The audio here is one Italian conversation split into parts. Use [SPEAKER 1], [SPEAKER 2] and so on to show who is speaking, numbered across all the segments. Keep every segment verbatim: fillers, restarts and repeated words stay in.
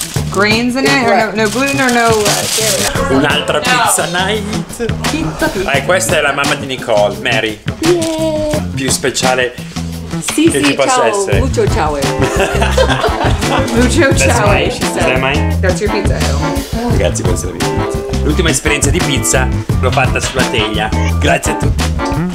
[SPEAKER 1] grains in it? Or no, no gluten or no uh, dairy?
[SPEAKER 2] Un'altra pizza night.
[SPEAKER 1] Pizza pizza.
[SPEAKER 2] Eh, questa è la mamma di Nicole, Mary.
[SPEAKER 1] Yeah.
[SPEAKER 2] Più speciale
[SPEAKER 1] Sì,
[SPEAKER 2] che
[SPEAKER 1] sì,
[SPEAKER 2] ci possa
[SPEAKER 1] ciao.
[SPEAKER 2] essere.
[SPEAKER 1] Mucho ciao. Mucho ciao,
[SPEAKER 2] mine.
[SPEAKER 1] she
[SPEAKER 2] Is that
[SPEAKER 1] said.
[SPEAKER 2] mine?
[SPEAKER 1] That's your pizza.
[SPEAKER 2] Ragazzi, questa è la mia pizza. L'ultima esperienza di pizza l'ho fatta sulla teglia. Grazie a tutti.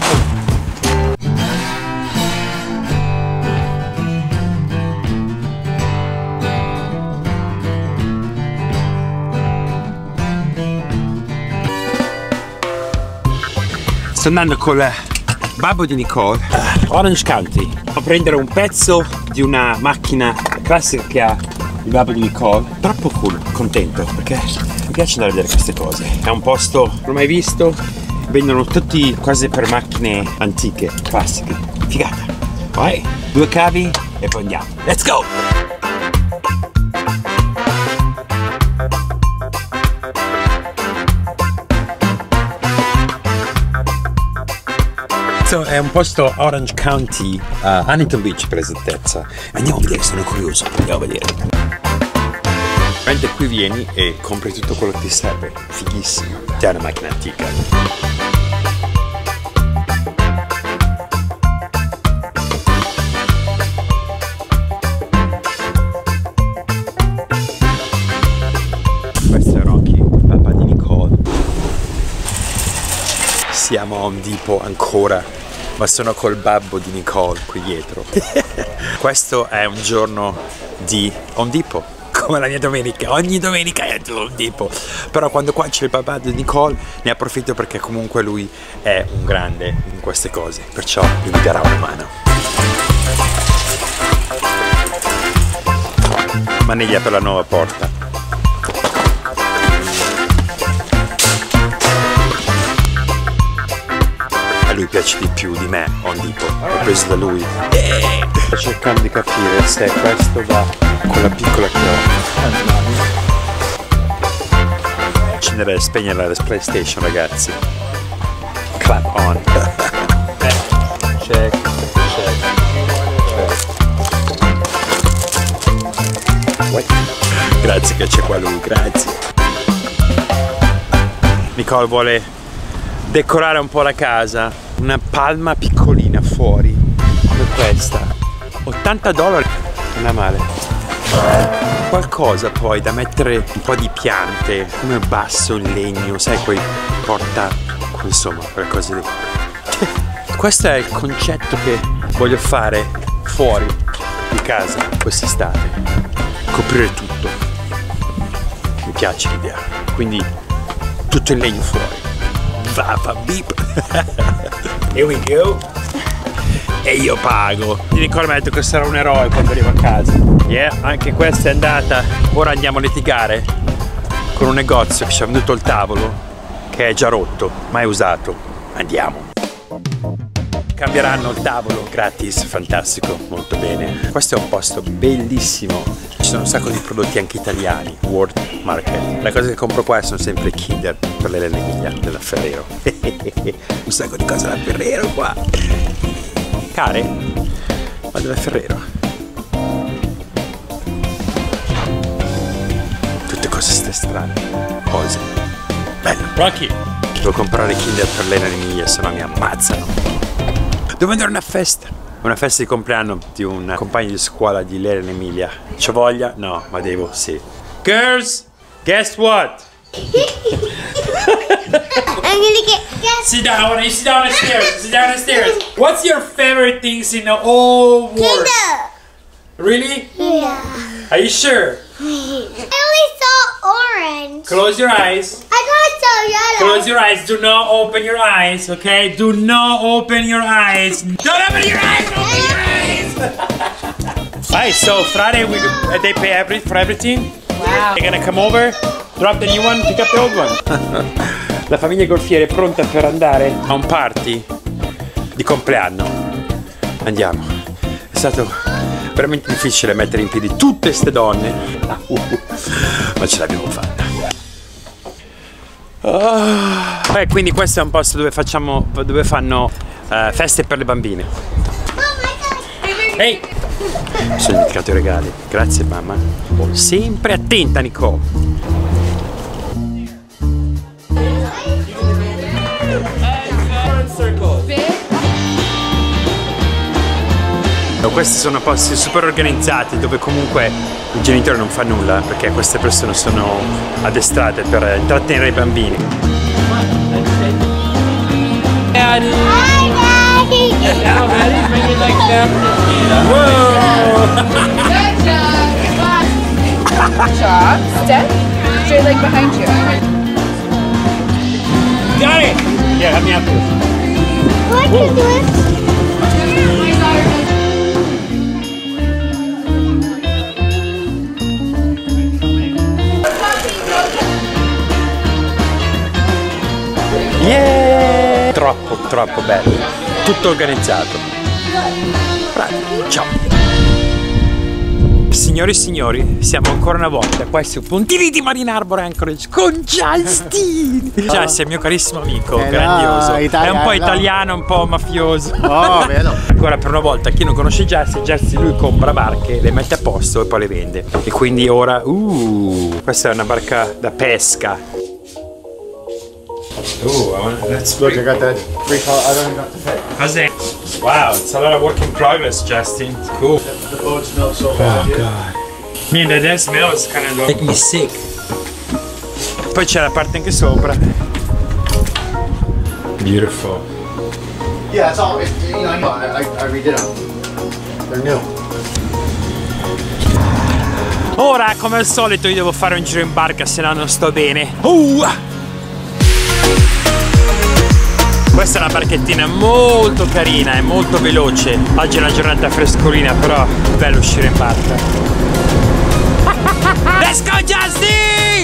[SPEAKER 2] Sto andando col babbo di Nicole, Orange County, a prendere un pezzo di una macchina classica che ha il babbo di Nicole. Troppo cool, contento, perché mi piace andare a vedere queste cose. È un posto non l'ho mai visto, vendono tutte cose per macchine antiche, classiche. Figata. Vai, due cavi e poi andiamo. Let's go! È un posto Orange County, uh, Huntington Beach per esattezza. Andiamo a vedere, sono curioso. Andiamo a vedere. Mentre qui vieni e compri tutto quello che ti serve. Fighissimo. Ti hai una macchina antica. Questo è Rocky, papà di Nicole. Siamo a Home Depot ancora, ma sono col babbo di Nicole qui dietro. Questo è un giorno di Home Depot, come la mia domenica. Ogni domenica è Home Depot. Però quando qua c'è il babbo di Nicole ne approfitto perché comunque lui è un grande in queste cose. Perciò gli darò una mano. Maniglia per la nuova porta. A lui piace di più di me, Home Depot, ho preso da lui. Sto cercando di capire se questo va con la piccola che ho. Accendere e spegnere la PlayStation, ragazzi. Clap on. Check, check, check. Grazie che c'è qua lui, grazie. Nicole vuole decorare un po' la casa, una palma piccolina fuori come questa, ottanta dollari, non è male. Qualcosa poi da mettere un po' di piante, come basso, in legno, sai, quei porta, insomma, qualcosa lì. Questo è il concetto che voglio fare fuori di casa quest'estate, coprire tutto. Mi piace l'idea, quindi tutto in legno fuori. Papa beep. Here we go. E io pago. Nicole mi ha detto che sarà un eroe quando arrivo a casa. Yeah, anche questa è andata. Ora andiamo a litigare con un negozio che ci ha venduto il tavolo, che è già rotto, mai usato. Andiamo. Cambieranno il tavolo gratis, fantastico, molto bene. Questo è un posto bellissimo. Ci sono un sacco di prodotti anche italiani, World Market. Le cose che compro qua sono sempre Kinder per le Emilia della Ferrero. Un sacco di cose da Ferrero qua. Care, ma della Ferrero. Tutte cose ste strane, cose. Bello. Rocky, devo comprare Kinder per le Emilia, se no mi ammazzano. Devo andare a una festa. Una festa di compleanno di un compagno di scuola di Elena Emilia. C'ho voglia? No, ma devo, sì. Girls, guess what?
[SPEAKER 3] I'm gonna get guess.
[SPEAKER 2] Sit down, you sit down the stairs, sit down the stairs. What's your favorite things in the whole world?
[SPEAKER 3] Kinder.
[SPEAKER 2] Really?
[SPEAKER 3] Yeah.
[SPEAKER 2] Are you sure?
[SPEAKER 3] I only saw orange.
[SPEAKER 2] Close your eyes.
[SPEAKER 3] I got so yellow.
[SPEAKER 2] Close your eyes. Do not open your eyes, okay? Do not open your eyes. Don't open your eyes. Open your eyes. Alright, so Friday we uh, they pay every for everything.
[SPEAKER 1] Wow.
[SPEAKER 2] They're gonna come over, drop the new one, pick up the old one. La famiglia Golfieri è pronta per andare a un party di compleanno. Andiamo. È stato veramente difficile mettere in piedi tutte ste donne, ma ce l'abbiamo fatta. Oh. E quindi questo è un posto dove facciamo, dove fanno uh, feste per le bambine. Ehi! Hey. Mi sono dimenticato i regali. Grazie mamma. Sempre attenta Nicole. Questi sono posti super organizzati dove comunque i genitori non fanno nulla perché queste persone sono addestrate per intrattenere i bambini.
[SPEAKER 3] Hi, Daddy.
[SPEAKER 1] Good job. Step. Straight leg behind you.
[SPEAKER 2] Got it! Yeah, help me out here.
[SPEAKER 3] What you doing?
[SPEAKER 2] Yeah! Troppo, troppo bello. Tutto organizzato. Bravi. Ciao. Signori e signori, siamo ancora una volta qua su Puntini di Marine Harbour Anchorage con Justin. Justin è il mio carissimo amico,
[SPEAKER 4] Eh
[SPEAKER 2] grandioso.
[SPEAKER 4] no,
[SPEAKER 2] È
[SPEAKER 4] italiano.
[SPEAKER 2] un po' italiano, un po' mafioso.
[SPEAKER 4] Oh, vedo.
[SPEAKER 2] Ancora per una volta, chi non conosce Justin, Justin lui compra barche, le mette a posto e poi le vende. E quindi ora, uh, questa è una barca da pesca. Oh, let's
[SPEAKER 4] Look, I got that free call. I don't even have to pay.
[SPEAKER 2] Cos'è? Wow, it's a lot of work in progress, Justin. Cool.
[SPEAKER 4] The boat smells so bad.
[SPEAKER 2] Oh god. Man, that smell is kind of make me sick. Poi c'è la parte anche sopra. Beautiful.
[SPEAKER 4] Yeah, it's all. It, you know, I know. I, I, I redid them. They're new.
[SPEAKER 2] Ora, come al solito, io devo fare un giro in barca, se no non sto bene. Uh! Questa è una barchettina molto carina e molto veloce. Oggi è una giornata frescolina, però è bello uscire in barca. Let's go Justin!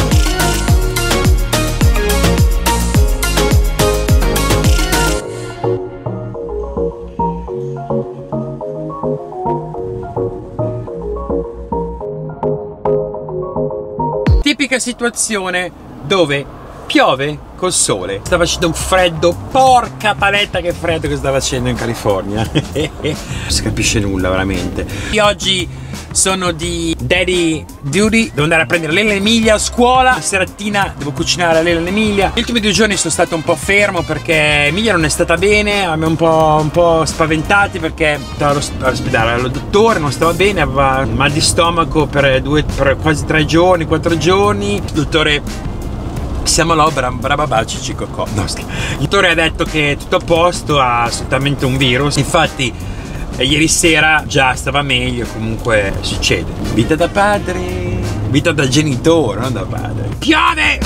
[SPEAKER 2] Tipica situazione dove piove col sole. Sta facendo un freddo, porca paletta che freddo che sta facendo in California. Non si capisce nulla veramente. Io oggi sono di daddy duty, devo andare a prendere Lela Emilia a scuola. La serattina devo cucinare a Lela Emilia. Gli ultimi due giorni sono stato un po' fermo perché Emilia non è stata bene, abbiamo un po', un po' spaventati perché stava allo- all'ospedale, allo dottore, non stava bene, aveva mal di stomaco per, due, per quasi tre giorni, quattro giorni. Il dottore siamo là, brababaci cicocò. No, il dottore ha detto che è tutto a posto, ha assolutamente un virus. Infatti eh, ieri sera già stava meglio, comunque succede. Vita da padre, vita da genitore, non da padre. Piove!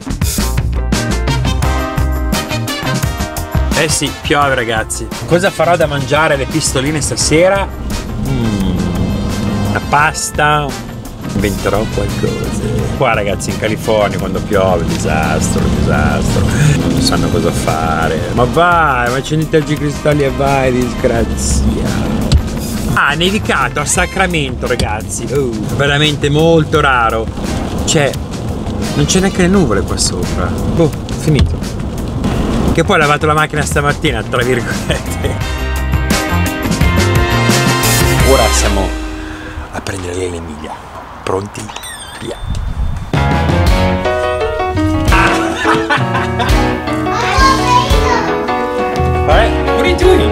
[SPEAKER 2] Eh sì, piove ragazzi. Cosa farò da mangiare alle pistoline stasera? Mm, una pasta. Inventerò qualcosa. Qua ragazzi in California quando piove, disastro, disastro. Non sanno cosa fare. Ma vai, ma accenditi i cristalli e vai, disgraziato. Ah, nevicato a Sacramento ragazzi. Oh, veramente molto raro. Cioè, non c'è neanche le nuvole qua sopra. Oh, finito. Che poi ho lavato la macchina stamattina, tra virgolette. Ora siamo a prendere Lela Emilia. Pronti? Via. Alright, what are you doing?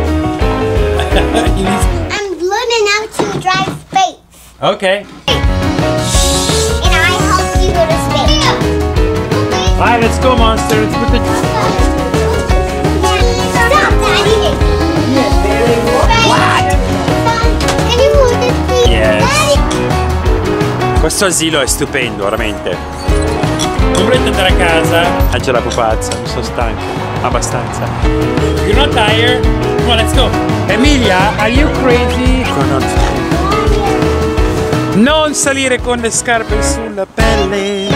[SPEAKER 3] I'm learning how to drive space.
[SPEAKER 2] Okay.
[SPEAKER 3] And I help you go to space.
[SPEAKER 2] Alright, let's go, monster. Let's put the.
[SPEAKER 3] Stop, Daddy. What? Can you move this, please?
[SPEAKER 2] Yes.
[SPEAKER 3] Daddy.
[SPEAKER 2] Questo asilo è stupendo, veramente. Non volete andare a casa? Ah, c'è la pupazza, mi sono stanco. Abbastanza. You're not tired? Come on, let's go. Emilia, are you crazy? Non salire con le scarpe sulla pelle.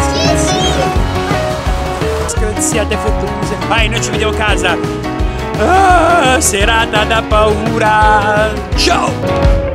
[SPEAKER 2] Sgraziate fottuse. Vai, noi ci vediamo a casa. Ah, serata da paura. Ciao!